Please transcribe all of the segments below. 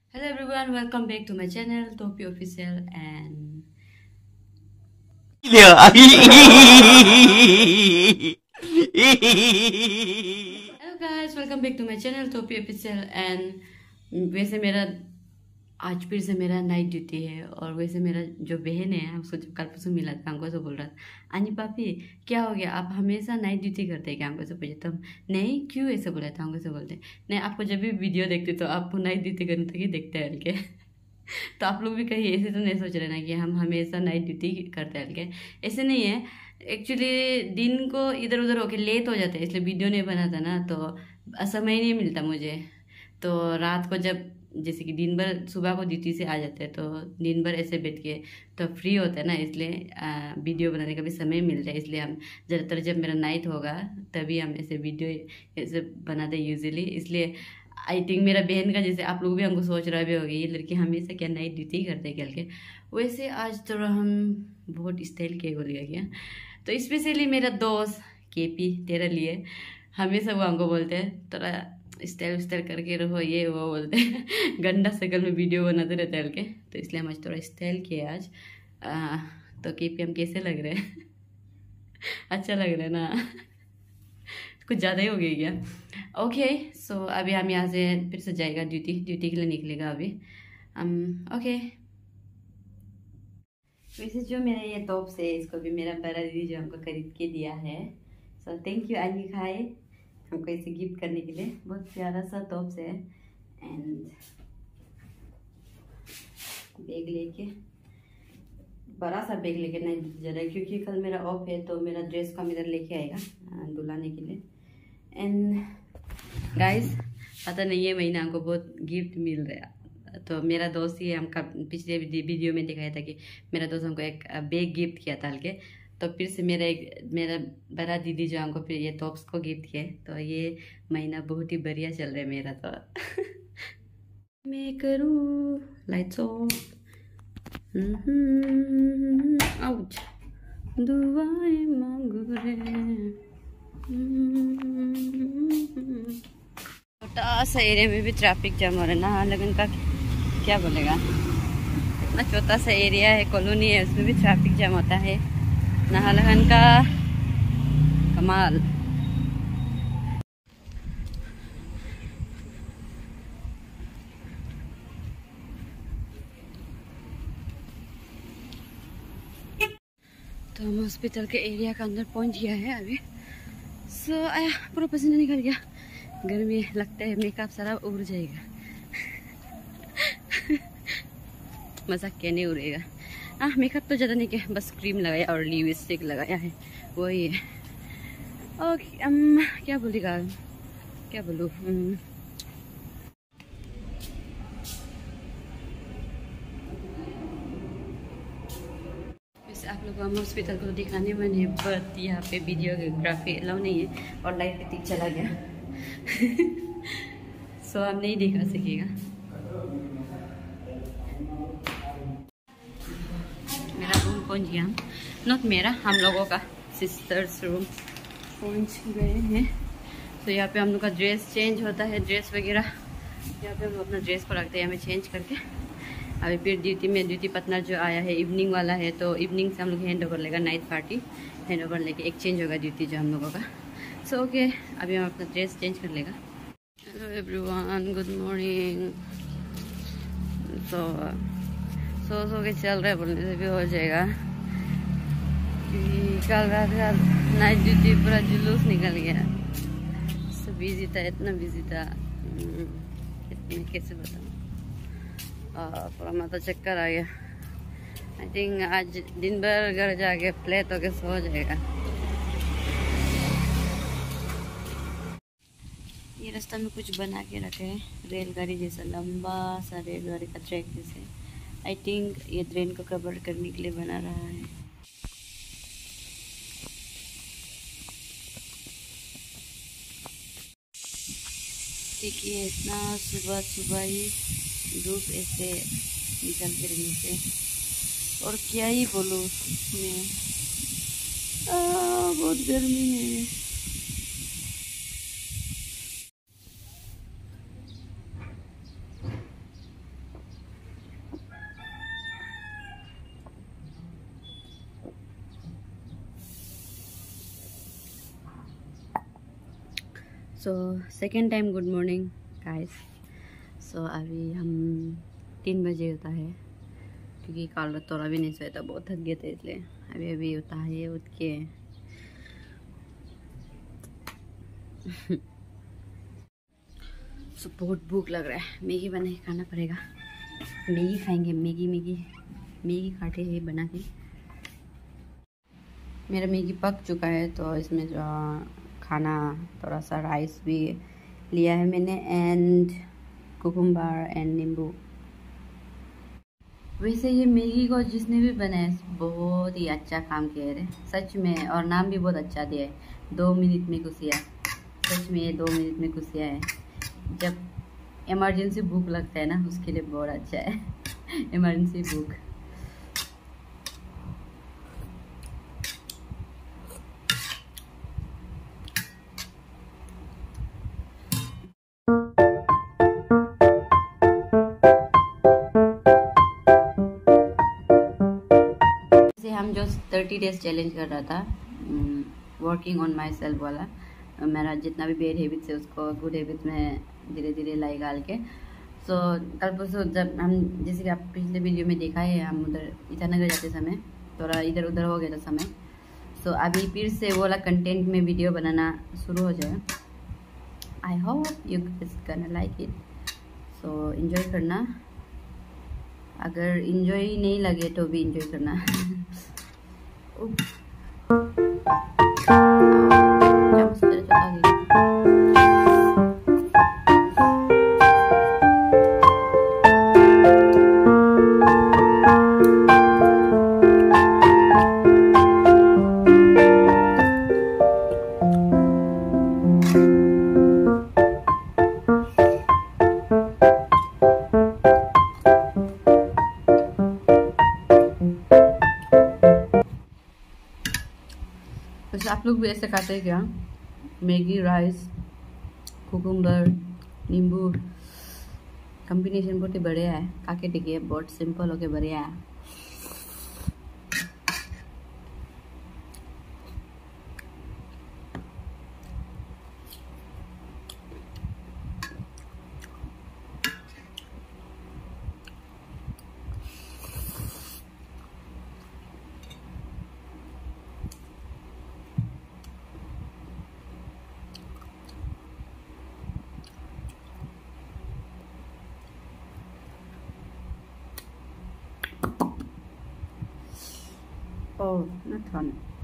Hello everyone, welcome back to my channel Topi Official and Hello hello guys, welcome back to my channel Topi Official and वैसे मेरा आज फिर से मेरा night duty है। और वैसे मेरा जो बहन है उसको जब कल परसों मिला था हमको से बोल रहा था आनी पापी क्या हो गया, आप हमेशा नाइट ड्यूटी करते हैं क्या? हमको से पूछे तो हम नहीं क्यों ऐसे बोला था। हमको से बोलते नहीं, आपको जब भी वीडियो देखते तो आपको नाइट ड्यूटी करने तक ही देखते हैं हल्के। तो आप लोग भी कहीं ऐसे तो नहीं सोच रहे ना कि हम हमेशा नाइट ड्यूटी करते हैं हल्के। ऐसे नहीं है, एक्चुअली दिन को इधर उधर होके लेट हो जाते हैं इसलिए वीडियो नहीं बनाता ना, तो समय नहीं मिलता मुझे। तो रात को जब जैसे कि दिन भर सुबह को ड्यूटी से आ जाते हैं तो दिन भर ऐसे बैठ के तो फ्री होता है ना, इसलिए वीडियो बनाने का भी समय मिलता है। इसलिए हम ज़्यादातर जब मेरा नाइट होगा तभी हम ऐसे वीडियो ऐसे बनाते हैं यूजुअली। इसलिए आई थिंक मेरा बहन का जैसे आप लोग भी हमको सोच रहा भी होगी ये लड़की हमेशा क्या नाइट ड्यूटी करते हैं क्या के। वैसे आज तो हम बहुत स्टाइल के बोल गया। तो स्पेशली मेरा दोस्त केपी तेरे लिए हमेशा वो हमको बोलते हैं थोड़ा स्टाइल स्टाइल करके रहो, ये वो बोलते हैं। गंदा शक्ल में वीडियो बनाते रहते हैं हल्के, तो इसलिए हम आज थोड़ा स्टाइल किए आज। तो केपी हम कैसे लग रहे हैं? अच्छा लग रहा है ना? कुछ ज़्यादा ही हो गई क्या? ओके सो अभी हम यहाँ से फिर से जाएगा ड्यूटी के लिए निकलेगा अभी ओके। वैसे जो मेरा ये टॉप्स है इसको भी मेरा बड़ा दीदी जो हमको खरीद के दिया है, सो थैंक यू अली खाए हमको इसे गिफ्ट करने के लिए। बहुत प्यारा सा टॉप्स है एंड बैग लेके बड़ा सा बैग लेके नहीं जा रहा है क्योंकि कल मेरा ऑफ है तो मेरा ड्रेस का इधर लेके आएगा दुलाने के लिए। एंड गाइस पता नहीं है महीना हमको बहुत गिफ्ट मिल रहा है। तो मेरा दोस्त ही हमका पिछले वीडियो में दिखाया था कि मेरा दोस्त हमको एक बैग गिफ्ट किया था हल्के। तो फिर से मेरा बड़ा दीदी जो हमको फिर ये टॉप्स को गिफ्ट किया, तो ये महीना बहुत ही बढ़िया चल रहा है मेरा। तो मैं करूँ लाइट्स ऑफ आउच दुआएं मांगू रे। छोटा सा एरिया में भी ट्रैफिक जाम हो रहा है ना, लेकिन का क्या बोलेगा, इतना छोटा सा एरिया है कॉलोनी है उसमें भी ट्रैफिक जाम होता है। नाहरलगुन का कमाल। तो हम हॉस्पिटल के एरिया का अंदर पहुंच गया है अभी। सो आया पूरा पसीना निकल गया, गर्मी लगता है मेकअप सारा उड़ जाएगा। मजाक क्या नहीं उड़ेगा। मेकअप तो ज़्यादा नहीं किया, बस क्रीम लगाया और लिपस्टिक लगाया है वही है। ओके क्या बोलेगा, क्या बोलूँ वैसे आप लोग को हम हॉस्पिटल को दिखाने मन है बट यहाँ पे वीडियोग्राफी अलाउ नहीं है और लाइट फिटिंग चला गया। सो हम नहीं दिखा सकेगा। मेरा रूम पहुंच गया, नॉट मेरा, हम लोगों का सिस्टर्स रूम पहुंच गए हैं। तो यहाँ पे हम लोग का ड्रेस चेंज होता है, ड्रेस वगैरह यहाँ पे हम अपना ड्रेस को रखते हैं हमें चेंज करके। अभी फिर ड्यूटी पार्टनर जो आया है इवनिंग वाला है, तो इवनिंग से हम लोग हैंड ओवर लेगा, नाइट पार्टी हैंड ओवर लेके एक्सचेंज होगा ड्यूटी जो हम लोगों का। सो ओके अभी हम अपना ड्रेस चेंज कर लेगा। Hello everyone, good morning. So के चल रहा है, बोलने से भी हो जाएगा। कल रात का नाइट ड्यूटी पूरा जुलूस निकल गया, सब बिजी था, इतना बिजी था इतने कैसे बताऊँ। पूरा माथा चक्कर आ गया। आई थिंक आज दिन भर घर जाके फ्लैट होके सो जाएगा। ये रास्ता में कुछ बना के रखे हैं रेलगाड़ी जैसा, लंबा सा रेलगाड़ी का ट्रैक जैसे। आई थिंक ये ट्रेन को कवर करने के लिए बना रहा है। देखिए इतना सुबह सुबह ही धूप ऐसे निकल के नीचे, और क्या ही बोलूँ मैं, बहुत गर्मी है। So second time good morning guys. So अभी हम 3 बजे होता है, क्योंकि कल रात थोड़ा भी नहीं सोया था, बहुत थक गए थे, इसलिए अभी अभी उठा है। उठ के सो बहुत भूख लग रहा है, मैगी बना के खाना पड़ेगा। मैगी खाएंगे, मैगी खाते हैं बना के। मेरा मैगी पक चुका है, तो इसमें जो खाना थोड़ा सा राइस भी लिया है मैंने, एंड कुकुम्बर एंड नींबू। वैसे ये मैगी को जिसने भी बनाया बहुत ही अच्छा काम किया है सच में, और नाम भी बहुत अच्छा दिया है, 2 मिनट में कुसिया। सच में ये 2 मिनट में कुसिया है। जब इमरजेंसी भूख लगता है ना, उसके लिए बहुत अच्छा है। इमरजेंसी भूख। हम जो 30 डेज चैलेंज कर रहा था, वर्किंग ऑन माई सेल्फ वाला, मेरा जितना भी बैड हैबिट्स है उसको गुड हैबिट्स में धीरे धीरे लाई गाल के। सो कल परसों जब हम, जैसे कि आप पिछले वीडियो में देखा है, हम उधर ईटानगर जाते समय थोड़ा इधर उधर हो गया था समय। सो अभी फिर से वो वाला कंटेंट में वीडियो बनाना शुरू हो जाए। I hope you guys gonna like it. So enjoy करना, अगर इन्जॉय नहीं लगे तो भी इन्जॉय करना। वैसे आप लोग भी ऐसे खाते हैं क्या? मैगी, राइस, कुकुम्बर, नींबू, कॉम्बिनेशन बहुत ही बढ़िया है। खाके देखिए, बहुत सिंपल होके बढ़िया है। Oh, not fun.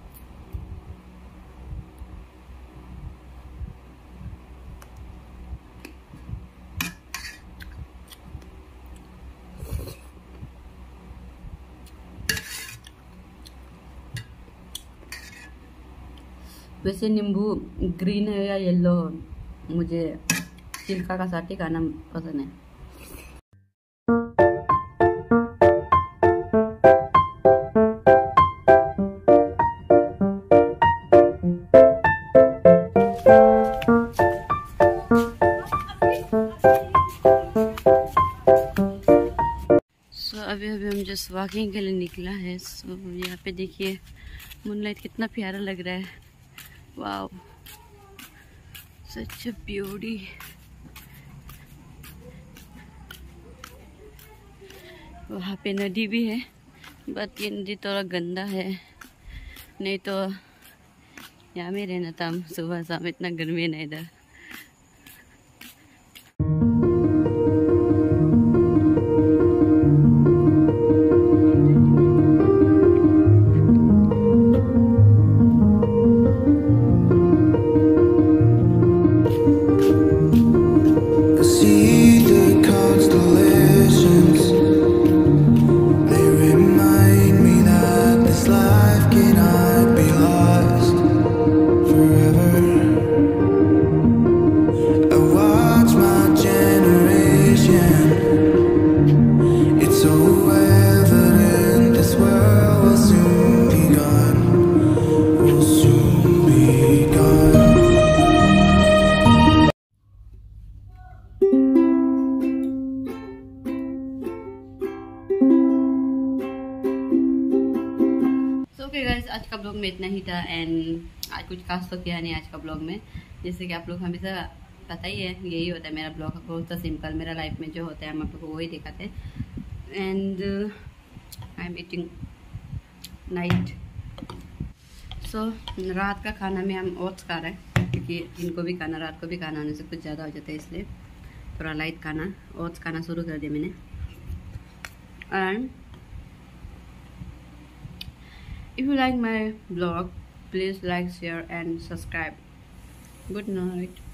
वैसे नींबू ग्रीन है या येलो, मुझे छिलका का साथ ही खाना पसंद है। अभी हम जस्ट वॉकिंग के लिए निकला है। सो यहाँ पे देखिए मूनलाइट कितना प्यारा लग रहा है। Wow, such a beauty. वहाँ पे नदी भी है, बट ये नदी थोड़ा गंदा है, नहीं तो यहाँ में रहना था हम सुबह शाम, इतना गर्मी है ना इधर। ओके गाइस, आज का ब्लॉग में इतना ही था, एंड आज कुछ खास तो किया नहीं आज का ब्लॉग में। जैसे कि आप लोग हमेशा पता ही है, यही होता है मेरा ब्लॉग, बहुत सा सिंपल मेरा लाइफ में जो होता है हम आप लोग को वही दिखाते हैं। And I am eating night. So रात का खाना में हम ओट्स खा रहे हैं, क्योंकि इनको भी खाना, रात को भी खाना होने से कुछ ज़्यादा हो जाता है, इसलिए थोड़ा लाइट खाना, ओट्स खाना शुरू कर दिया मैंने। And if you like my blog, please like, share and subscribe. Good night.